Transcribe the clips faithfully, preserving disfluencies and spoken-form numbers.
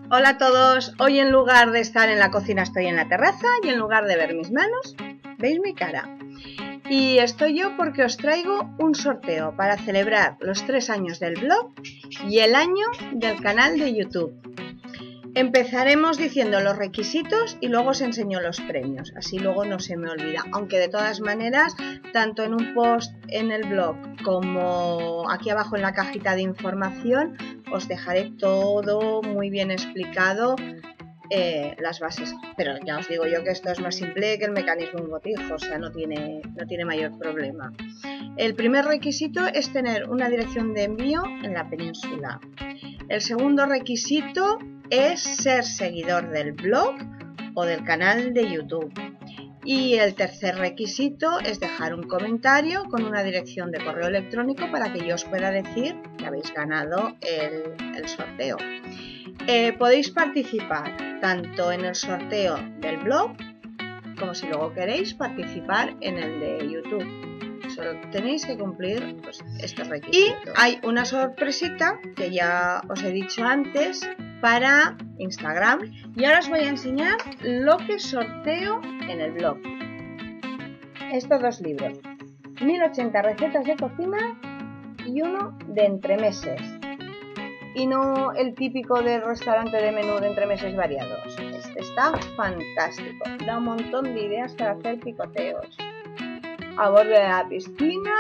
Hola a todos, hoy en lugar de estar en la cocina estoy en la terraza y en lugar de ver mis manos, veis mi cara. Y estoy yo porque os traigo un sorteo para celebrar los tres años del blog y el año del canal de YouTube. Empezaremos diciendo los requisitos y luego os enseño los premios, así luego no se me olvida. Aunque de todas maneras, tanto en un post en el blog como aquí abajo en la cajita de información, os dejaré todo muy bien explicado, eh, las bases. Pero ya os digo yo que esto es más simple que el mecanismo de un botijo, o sea, no tiene, no tiene mayor problema. El primer requisito es tener una dirección de envío en la península. El segundo requisito es ser seguidor del blog o del canal de YouTube. Y el tercer requisito es dejar un comentario con una dirección de correo electrónico para que yo os pueda decir que habéis ganado el, el sorteo. Eh, podéis participar tanto en el sorteo del blog como si luego queréis participar en el de YouTube. Solo tenéis que cumplir pues, estos requisitos. Y hay una sorpresita que ya os he dicho antes para Instagram y ahora os voy a enseñar lo que sorteo en el blog. Estos dos libros, mil ochenta recetas de cocina y uno de entremeses. Y no el típico del restaurante de menú de entremeses variados. Este está fantástico, da un montón de ideas para hacer picoteos a borde de la piscina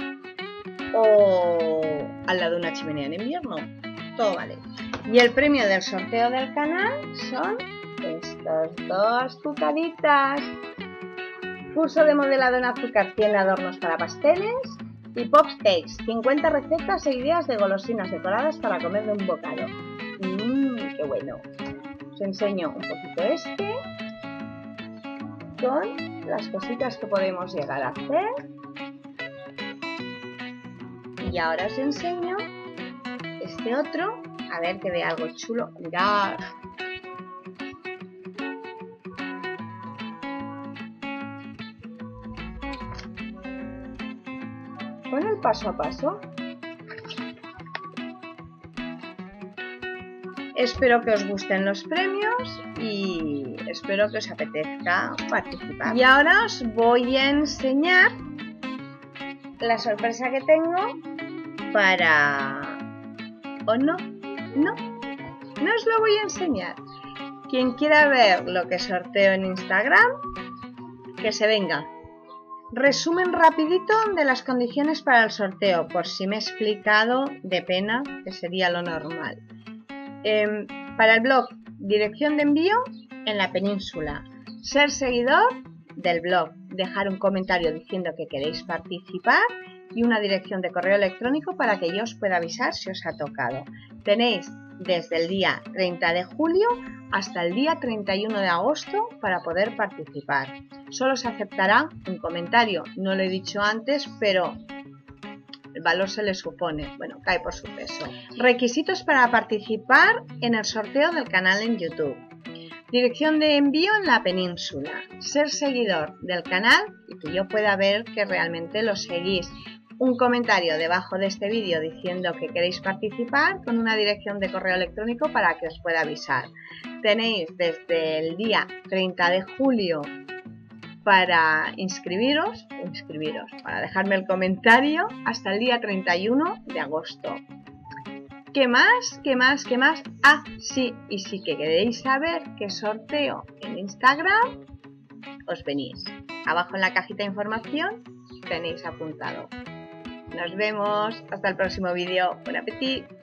o al lado de una chimenea en invierno. Todo vale. Y el premio del sorteo del canal son estos dos cucaritas. Curso de modelado en azúcar, cien adornos para pasteles. Y Pops Cakes, cincuenta recetas e ideas de golosinas decoradas para comer de un bocado. Mmm, qué bueno. Os enseño un poquito este con las cositas que podemos llegar a hacer. Y ahora os enseño este otro. A ver que vea algo chulo. Mirad. Con el paso a paso. Espero que os gusten los premios y espero que os apetezca participar. Y ahora os voy a enseñar la sorpresa que tengo para... ¿O no? No, no os lo voy a enseñar. Quien quiera ver lo que sorteo en Instagram, que se venga. Resumen rapidito de las condiciones para el sorteo, por si me he explicado de pena, que sería lo normal. Eh, para el blog, dirección de envío en la península. Ser seguidor del blog, dejar un comentario diciendo que queréis participar y una dirección de correo electrónico para que yo os pueda avisar si os ha tocado. Tenéis desde el día treinta de julio hasta el día treinta y uno de agosto para poder participar. Solo se aceptará un comentario, no lo he dicho antes, pero el valor se le supone, bueno, cae por su peso. Requisitos para participar en el sorteo del canal en YouTube. Dirección de envío en la península. Ser seguidor del canal y que yo pueda ver que realmente lo seguís. Un comentario debajo de este vídeo diciendo que queréis participar con una dirección de correo electrónico para que os pueda avisar. Tenéis desde el día treinta de julio para inscribiros, inscribiros, para dejarme el comentario hasta el día treinta y uno de agosto. ¿Qué más? ¿Qué más? ¿Qué más? Ah, sí, y si que queréis saber qué sorteo en Instagram, os venís. Abajo en la cajita de información tenéis apuntado. Nos vemos hasta el próximo vídeo. Buen apetito.